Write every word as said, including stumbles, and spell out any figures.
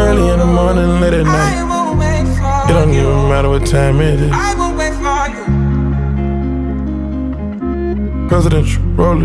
Early in the morning, late at night. It don't even matter what time it is. Presidential rolling.